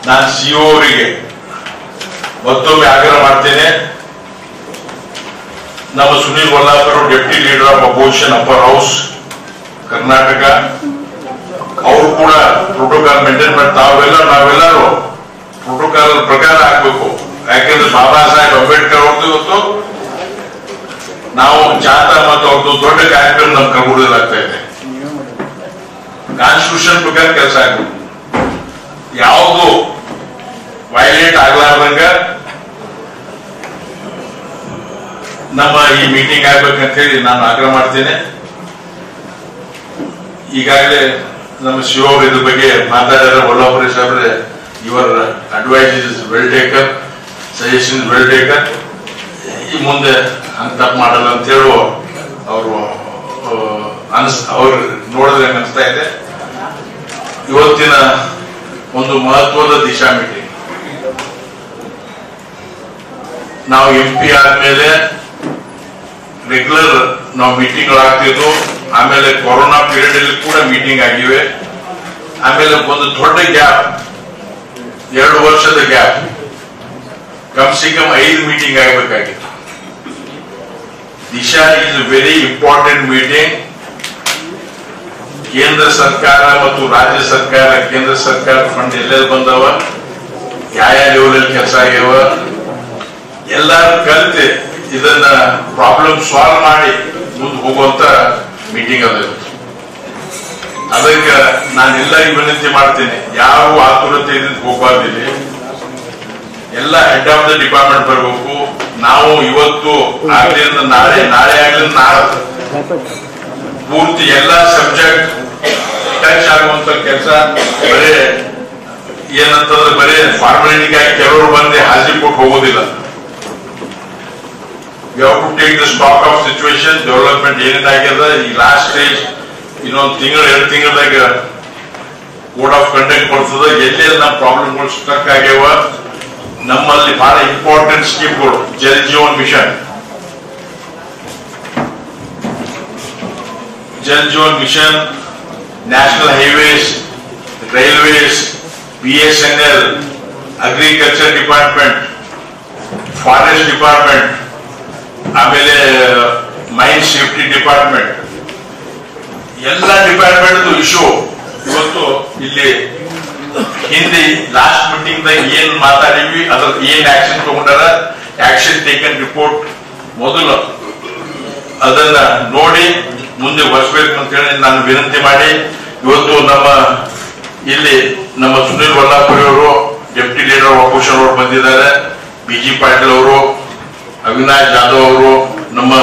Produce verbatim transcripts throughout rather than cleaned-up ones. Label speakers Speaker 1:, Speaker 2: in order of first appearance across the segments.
Speaker 1: ನಾನು ಸಿಇಒ ಅವರಿಗೆ ಮತ್ತೊಮ್ಮೆ ಆಗ್ರಹ ಮಾಡ್ತೇನೆ. ನಮ್ಮ Sunil Vallapura deputy leader of opposition upper house Karnataka, ಅವರು ಕೂಡ ಪ್ರೋಟೋಕಾಲ್ ಮೇಂಟೈನ್ ಮಾಡಿ ತಾವೆಲ್ಲ ನಾವೆಲ್ಲರೂ ಪ್ರೋಟೋಕಾಲ್ ಪ್ರಕಾರ ಆಗ್ಬೇಕು. ಯಾಕೆಂದ್ರೆ ಬಾಬಾ ಸಾಹೇಬ್ ಅಂಬೇಡ್ಕರ್ ಅವ್ರದ್ದು ಇವತ್ತು ನಾವು ಜಾಥಾ ಮತ್ತು ಅವ್ರದ್ದು ದೊಡ್ಡ ಕಾರ್ಯಕ್ರಮ ನಮ್ ಕರ್ಗೊಳ್ಳಲಾಗ್ತಾ ಇದೆ. ಕಾನ್ಸ್ಟಿಟ್ಯೂಷನ್ ಪ್ರಕಾರ ಕೆಲಸ ಆಗ್ಬೇಕು, ಯಾವುದು ವೈಲೇಟ್ ಆಗ್ಲಾರ್ದಂಗ ನಮ್ಮ ಈ ಮೀಟಿಂಗ್ ಆಗ್ಬೇಕಂತ ಹೇಳಿ ನಾನು ಆಗ್ರಹ ಮಾಡ್ತೇನೆ. ಈಗಾಗಲೇ ನಮ್ಮ ಶಿವ ಇದ್ರ ಬಗ್ಗೆ ಮಾತಾಡಿದ್ರೆ ವಲ್ಲಾಪುರ ಸಾಹೇಬ್ರೆ, your advice is well taken, suggestion is well taken. ಈ ಮುಂದೆ ಹಂಗೆ ತಪ್ಪು ಮಾಡಲ್ಲ ಅಂತ ಹೇಳುವ ಅವರು ಅನ್ಸ್ ಅವ್ರು ನೋಡಿದ್ರೆ ಅನಿಸ್ತಾ ಇದೆ. ಇವತ್ತಿನ ಒಂದು ಮಹತ್ವದ ದಿಶಾ ಮೀಟಿಂಗ್. ನಾವು ಎಂ ಪಿ ಆದ್ಮೇಲೆ ರೆಗ್ಯುಲರ್ ನಾವು ಮೀಟಿಂಗ್ ಆಗ್ತಿದ್ವು. ಆಮೇಲೆ ಕೊರೋನಾ ಪೀರಿಯಡ್ ಅಲ್ಲಿ ಕೂಡ ಮೀಟಿಂಗ್ ಆಗಿವೆ. ಆಮೇಲೆ ಒಂದು ದೊಡ್ಡ ಗ್ಯಾಪ್, ಎರಡು ವರ್ಷದ ಗ್ಯಾಪ್, ಕಮ್ ಸಿ ಕಮ್ ಐದು ಮೀಟಿಂಗ್ ಆಗಬೇಕಾಗಿತ್ತು. Disha is very important meeting. ಕೇಂದ್ರ ಸರ್ಕಾರ ಮತ್ತು ರಾಜ್ಯ ಸರ್ಕಾರ, ಕೇಂದ್ರ ಸರ್ಕಾರ ಫಂಡ್ ಎಲ್ಲೆಲ್ಲಿ ಬಂದವ, ಯಾವ ಲೆವೆಲ್ ಅಲ್ಲಿ ಕೆಲಸ ಆಗ್ಯಾವ, ಎಲ್ಲರೂ ಕಲಿತು ಇದನ್ನ ಪ್ರಾಬ್ಲಮ್ ಸಾಲ್ವ್ ಮಾಡಿ ಮುಂದೆ ಹೋಗುವಂತ ಮೀಟಿಂಗ್ ಅದ. ಅದಕ್ಕೆ ನಾನೆಲ್ಲರಿಗೂ ವಿನಂತಿ ಮಾಡ್ತೇನೆ, ಯಾವ ಆತುರತೆ ಹೋಗಬಾರ್ದಿಲ್ಲ. ಎಲ್ಲ ಹೆಡ್ ಆಫ್ ದ ಡಿಪಾರ್ಟ್ಮೆಂಟ್ ಬರಬೇಕು. ನಾವು ಇವತ್ತು ಆಗ್ಲಿಂದ ನಾಳೆ, ನಾಳೆ ಆಗ್ಲಿಂದ ನಾಳೆ ಪೂರ್ತಿ ಎಲ್ಲ ಸಬ್ಜೆಕ್ಟ್ ಟಚ್ ಆಗುವಂತ ಕೆಲಸ. ಬರೇ ಏನಂತಂದ್ರೆ ಬರೀ ಫಾರ್ಮಾಲಿಟಿಗಾಗಿ ಕೆಲವರು ಬಂದು ಹಾಜರಿ ಕೊಟ್ಟು ಹೋಗೋದಿಲ್ಲ. We have to take the stock of situation, development ಏನೇನಾಗ್ಯದ ಈ ಲಾಸ್ಟ್ ಸ್ಟೇಜ್. ಇನ್ನೊಂದು ತಿಂಗಳು ಎರಡು ತಿಂಗಳದಾಗ ಕೋಡ್ ಆಫ್ ಕಂಡಕ್ಟ್ ಬರ್ತದ. ಎಲ್ಲೆಲ್ಲಿ ನಮ್ಮ ಪ್ರಾಬ್ಲಮ್ಗಳು ಸ್ಟ್ರಕ್ ಆಗ್ಯಾವ, ನಮ್ಮಲ್ಲಿ ಬಹಳ ಇಂಪಾರ್ಟೆಂಟ್ ಸ್ಕೀಮ್ಗಳು, Jal Jeevan mission, Jal Jeevan mission, national highways, railways, B S N L, agriculture department, forest department, ಆಮೇಲೆ ಮೈನ್ ಸೇಫ್ಟಿ ಡಿಪಾರ್ಟ್ಮೆಂಟ್, ಎಲ್ಲ ಡಿಪಾರ್ಟ್ಮೆಂಟ್ ಇಶ್ಯೂ ಇವತ್ತು ಇಲ್ಲಿ ಹಿಂದೆ ಲಾಸ್ಟ್ ಮೀಟಿಂಗ್ ದಾಗ ಏನ್ ಮಾತಾಡಿವಿ, ಅದ್ರ ಏನ್ ಆಕ್ಷನ್ ತಗೊಂಡಾರ, ಆಕ್ಷನ್ ಟೇಕನ್ ರಿಪೋರ್ಟ್ ಮೊದಲು ಅದನ್ನ ನೋಡಿ ಮುಂದೆ ವರ್ಷಬೇಕು ಅಂತ ಹೇಳಿ ನಾನು ವಿನಂತಿ ಮಾಡಿ, ಇವತ್ತು ನಮ್ಮ ಇಲ್ಲಿ ನಮ್ಮ ಸುನೀಲ್ ವಲ್ಲಾಪುರಿ ಅವರು ಡೆಪ್ಟಿ ಲೀಡರ್ ಅಪೋಸಿಷನ್ ಅವರು ಬಂದಿದ್ದಾರೆ, ಬಿ ಜಿ ಪಾಟೀಲ್ ಅವರು, ಅವಿನಾಶ್ ಜಾಧವ್ ಅವರು, ನಮ್ಮ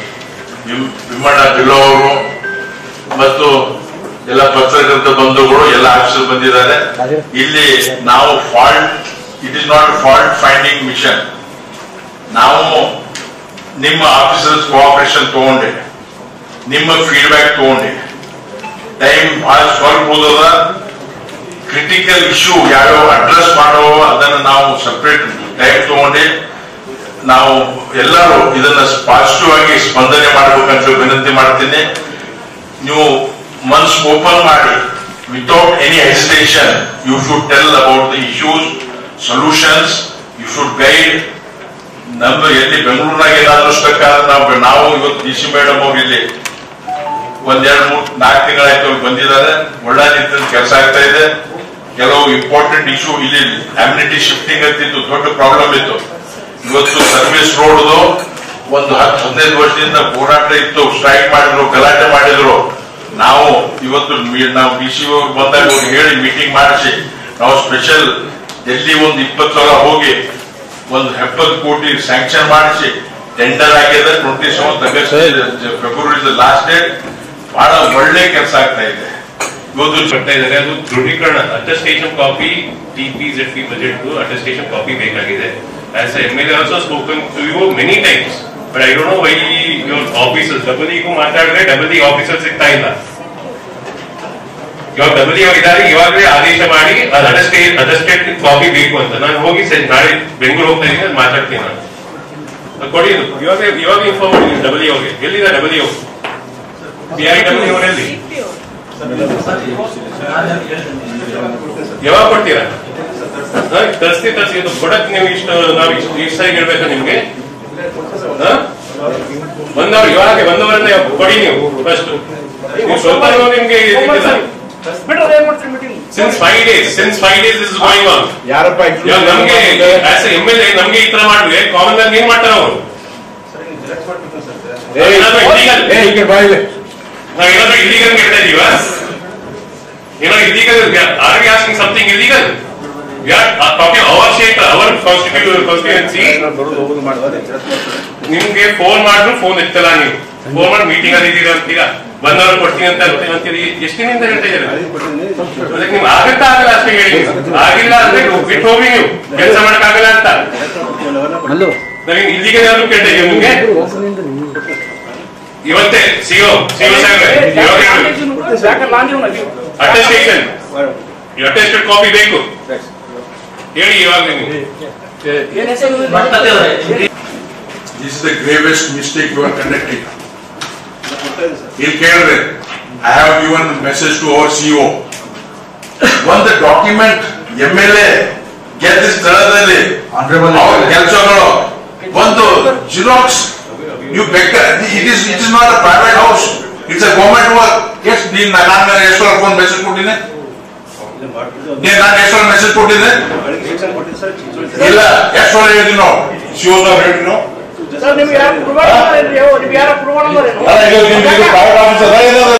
Speaker 1: ವಿಮಣ್ಣ ಬಿಲ್ಲೋ ಅವರು ಮತ್ತು ಎಲ್ಲ ಪತ್ರಕರ್ತ ಬಂಧುಗಳು ಎಲ್ಲ ಆಫೀಸರ್ ಬಂದಿದ್ದಾರೆ. ಇಲ್ಲಿ ನಾವು fault, it is not fault finding mission. ನಾವು ನಿಮ್ಮ ಆಫೀಸರ್ಸ್ ಕೋಆಪರೇಷನ್ ತಗೊಂಡೆ, ನಿಮ್ಮ ಫೀಡ್ಬ್ಯಾಕ್ ತಗೊಂಡೆ, ಟೈಮ್ ಬಹಳ ಸ್ವಲ್ಪ ಹೋದ, ಕ್ರಿಟಿಕಲ್ ಇಶ್ಯೂ ಯಾವ್ಯಾವ ಅಡ್ರೆಸ್ ಮಾಡೋ ಅದನ್ನು ನಾವು ಸಪರೇಟ್ ಟೈಮ್ ತಗೊಂಡೆ ನಾವು ಎಲ್ಲರೂ ಇದನ್ನ ಪಾಸಿಟಿವ್ ಆಗಿ ಸ್ಪಂದನೆ ಮಾಡಬೇಕಂತ ವಿನಂತಿ ಮಾಡ್ತೀನಿ. ನೀವು ಮನ್ಸ್ ಓಪನ್ ಮಾಡಿ, without any hesitation you should tell about the issues, solutions, you should guide. ನಮ್ಮ ಎಲ್ಲಿ ಬೆಂಗಳೂರಿನಾಗ ಏನಾದ್ರೂ ಸ್ಟಕ್ ಆದ್ರೆ ನಾವು ನಾವು ಇವತ್ತು ಡಿ ಸಿ ಮೇಡಮ್ ಅವ್ರು ಇಲ್ಲಿ ಒಂದೆರಡು ಮೂರು ನಾಲ್ಕು ತಿಂಗಳಾಯ್ತು ಅವ್ರು ಬಂದಿದ್ದಾರೆ. ಒಳ್ಳೆ ರೀತಿಯಲ್ಲಿ ಕೆಲಸ ಆಗ್ತಾ ಇದೆ. ಕೆಲವು ಇಂಪಾರ್ಟೆಂಟ್ ಇಶ್ಯೂ ಇಲ್ಲಿ ಅಮ್ಯುನಿಟಿ ಶಿಫ್ಟಿಂಗ್ ಅಂತಿತ್ತು, ದೊಡ್ಡ ಪ್ರಾಬ್ಲಮ್ ಇತ್ತು. ಇವತ್ತು ಸರ್ವಿಸ್ ರೋಡ್ದು ಒಂದು ಹತ್ತು ಹದಿನೈದು ವರ್ಷದಿಂದ ಹೋರಾಟ ಇತ್ತು, ಸ್ಟ್ರೈಕ್ ಮಾಡಿದ್ರು, ಗಲಾಟೆ ಮಾಡಿದ್ರು. ನಾವು ಇವತ್ತು ನಾವು ಡಿ ಸಿ ಅವ್ರು ಬಂದಾಗ ಅವ್ರು ಹೇಳಿ ಮೀಟಿಂಗ್ ಮಾಡಿಸಿ ನಾವು ಸ್ಪೆಷಲ್ ಡೆಲ್ಲಿ ಒಂದು ಇಪ್ಪತ್ತು ಸಾವಿರ ಹೋಗಿ ಒಂದು ಎಪ್ಪತ್ತು ಕೋಟಿ ಸ್ಯಾಂಕ್ಷನ್ ಮಾಡಿಸಿ ಟೆಂಡರ್ ಆಗಿದೆ. Twenty seventh August February last date. ಬಹಳ ಒಳ್ಳೆ ಕೆಲಸ ಆಗ್ತಾ ಇದೆ. ಇವತ್ತು
Speaker 2: ಬರ್ತಾ ಇದ್ದಾರೆ. ಅದು ದೃಢೀಕರಣ attestation copy, T P Z P budget attestation copy ಬೇಕಾಗಿದೆ. As a M L A also spoken to you many times, but I don't know why your officers, double E ko ಮಾತಾಡಿದ್ರೆ double E officers ಸಿಗ್ತಾ ಇಲ್ಲ. ಇವಾಗ double E ಇದ್ದಾರೆ, ಇವಾಗಲೇ ಆದೇಶ ಮಾಡಿ ಅದು ಅಟೆಸ್ಟೇಟ್ ಅಟೆಸ್ಟೇಟ್ ಕಾಪಿ ಬೇಕು ಅಂತ. ನಾನು ಹೋಗಿ ಸರಿ ನಾಳೆ ಬೆಂಗಳೂರು ಹೋಗ್ತಾ ಇದ್ದೀನಿ, ಅದು ಮಾತಾಡ್ತೀನಿ ನಾನು. ಕೊಡಿ, ಇವಾಗ ಇವಾಗ ಇನ್ಫಾರ್ಮ್ ಮಾಡಿ double E ಹೋಗಿ. ಎಲ್ಲಿದೆ double E? P I double E ಅವರಲ್ಲಿ ಯಾವಾಗ ಕೊಡ್ತೀರಾ? ತರಿಸ್ತಿ ತರಿಸಿ ಇದು ಕೊಡಕ್ ನೀವು ಇಷ್ಟು ನಾವು ಇಷ್ಟು ಇಷ್ಟು ಸರಿ ಹೇಳ್ಬೇಕಾ ನಿಮ್ಗೆ? ಬಂದವ್ರು ಇವಾಗ ಬಂದವರನ್ನ ಕೊಡಿ ನೀವು ಫಸ್ಟ್. ನೀವು ಸ್ವಲ್ಪ ನಿಮ್ಗೆ since five days since five days is going on.
Speaker 3: ಯಾರಪ್ಪ
Speaker 2: ನಮ್ಗೆ ಆಸ್ ಎಂ ಎಲ್ ಎ ನಮ್ಗೆ ಈ ತರ ಮಾಡಿದ್ರೆ ಕಾಮನ್ ಮ್ಯಾನ್ ಏನ್ ಮಾಡ್ತಾರ ಅವರು? ನಾವೇನಾದ್ರೂ ಇಲ್ಲಿಗಲ್ ಹೇಳ್ತಾ ಇದೀವ? ಏನೋ illegal are we asking something illegal? We are talking our state, our constituency. ನಿಮ್ಗೆ ಫೋನ್ ಮಾಡಿದ್ರು ಫೋನ್ ಎತ್ತಲ್ಲ, ನೀವು ಫೋನ್ ಮಾಡಿ ಮೀಟಿಂಗ್ ಅಲ್ಲಿ ಇದೀರ ಅಂತೀರಾ, ಬಂದವ್ರು ಕೊಡ್ತೀನಿ ಅಂತ ಅಂತೀರಿ. ಎಷ್ಟು ದಿನದಿಂದ ಹೇಳ್ತಾ ಇದ್ದಾರೆ? ಅದಕ್ಕೆ ನಿಮ್ಗೆ ಆಗತ್ತಾ ಆಗಲ್ಲ ಅಷ್ಟೇ ಹೇಳಿ. ಆಗಿಲ್ಲ ಅಂದ್ರೆ ಬಿಟ್ಟು ಹೋಗಿ ನೀವು ಕೆಲಸ ಮಾಡಕ್ ಆಗಲ್ಲ ಅಂತ. ನಾವೇನು ಇಲ್ಲಿಗೆ ಏನಾದ್ರು ಕೇಳ್ತಾ ಇದೀವಿ ನಿಮ್ಗೆ? ಇವತ್ತೇ ಸಿಒ ಸಿಒ ಸಾಹೇಬ್ರೆ ಅಟೆಸ್ಟೇಷನ್ ಅಟೆಸ್ಟೆಡ್ ಕಾಪಿ ಬೇಕು ಹೇಳಿ ಇವಾಗ ನಿಮ್ಗೆ.
Speaker 1: This is the gravest mistake you are conducting. I have given a message to our C O. When the document M L A get this ಸ್ಥಳದಲ್ಲಿ our ಕೆಲಸಗಳು ಒಂದು xerox you beggar, it is it is not a private house, it's a government work. Yes, ನೀನು ನಾನು ಎಷ್ಟು phone message ಕೊಟ್ಟಿದ್ದೆ? ನೀನು ನಾನು ಎಷ್ಟು ಮೆಸೇಜ್ ಕೊಟ್ಟಿದ್ದೆ? ಇಲ್ಲ, ಎಷ್ಟು ಹೇಳಿದ್ವಿ ನಾವು ಶಿವನ ಹೇಳಿದ್ವಿ
Speaker 4: ಸರ್. ನಿಮ್ಗೆ ಯಾರು